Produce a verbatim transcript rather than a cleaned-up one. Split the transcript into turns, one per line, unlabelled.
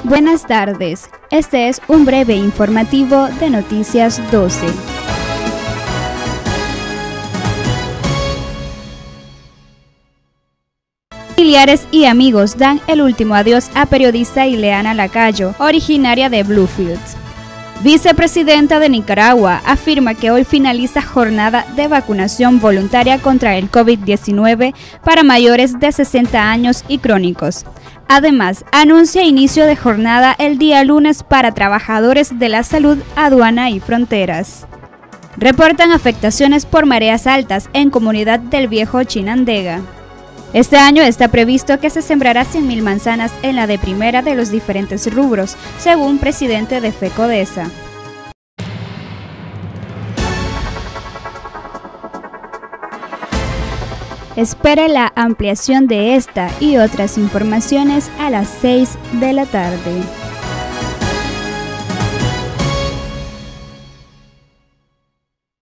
Buenas tardes, este es un breve informativo de Noticias doce. Familiares y amigos dan el último adiós a periodista Ileana Lacayo, originaria de Bluefields. Vicepresidenta de Nicaragua afirma que hoy finaliza jornada de vacunación voluntaria contra el COVID diecinueve para mayores de sesenta años y crónicos. Además, anuncia inicio de jornada el día lunes para trabajadores de la salud, aduana y fronteras. Reportan afectaciones por mareas altas en comunidad del Viejo Chinandega. Este año está previsto que se sembrará cien mil manzanas en la de primera de los diferentes rubros, según presidente de FECODESA. Espere la ampliación de esta y otras informaciones a las seis de la tarde.